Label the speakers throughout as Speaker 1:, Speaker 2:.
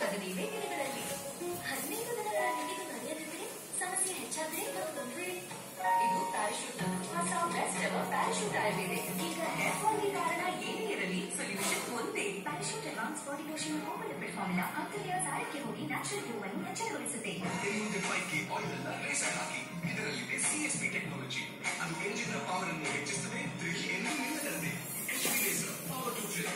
Speaker 1: ನೀವೇ ದಿನಗಳಲ್ಲಿ 15 ದಿನಗಳ ನಿಗದಿ ನಡೆಯದಿದ್ದರೆ ಸಮಸ್ಯೆ ಹೆಚ್ಚಾದ್ರೆ ಮತ್ತು ತೊಂದರೆ. ಇದು ಪ್ಯಾರಾಶೂಟ್ ಹೊಸ ಬೆಸ್ಟ್ ಎವರ್ ಪ್ಯಾರಾಶೂಟ್ ಆಯುರ್ವೇದಿಕ್. ಈಗ ಹೇರ್ ಫಾಲ್ಗೆ ಕಾರಣ ಏನೇ ಇರಲಿ ಸೊಲ್ಯೂಷನ್ ಒಂದೇ. Parachute advanced body lotion open lipid formula ಅಂತರ್ಯ ಸಾರಕ್ಕೆ ಹೋಗಿ ನ್ಯಾಚುರಲ್ ಗ್ಲೋ ಅನ್ನು ಹೆಚ್ಚಳಗೊಳಿಸುತ್ತೆ.
Speaker 2: ಇದರಲ್ಲಿದೆ CSP ಟೆಕ್ನಾಲಜಿ. ಅದು ಎಂಜಿನ್ ಪವರ್ ಅನ್ನು ಹೆಚ್ಚಿಸುತ್ತದೆ, ತ್ರಿಷಿಯನ್ನು ನಿಲ್ಲದಂತೆ. Power to thrill.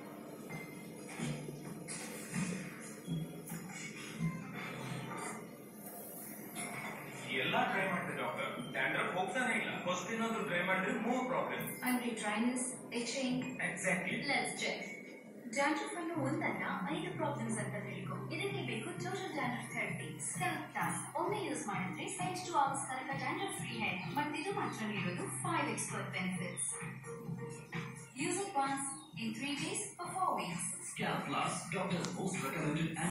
Speaker 3: ಎಲ್ಲ ಟ್ರೈ ಮಾಡಿದೆ ಡಾಕ್ಟರ್, ಡ್ಯಾಂಡ್ರಫ್ ಹೋಗ್ತಾನೆ ಇಲ್ಲ. ಫಸ್ಟ್ ಏನಾದ್ರು ಟ್ರೈ ಮಾಡಿದ್ರೆ ಮೋರ್ ಪ್ರಾಬ್ಲಮ್.
Speaker 1: ಅಂದ್ರೆ dryness, itching.
Speaker 3: Exactly.
Speaker 1: Let's check. Dandruff ಅನ್ನು ಒಂದಲ್ಲ 5 ಪ್ರಾಬ್ಲಮ್ಸ್ ಅಂತ ತಿಳ್ಕೊ. ಇದಕ್ಕೆ ಬೇಕು total dandruff therapy scalp plus. ಒಮ್ಮೆ ಯೂಸ್ ಮಾಡಿದ್ರೆ 5 to 2 hours ತನಕ ಡ್ಯಾಂಡ್ರಫ್ ಫ್ರೀ ಹೇರ್. ಮತ್ತಿದು ಮಾತ್ರ ನೀಡೋದು 5 expert benefits. Use it once in 3 days for 4 weeks.
Speaker 2: Scalp Plus, doctor's most recommended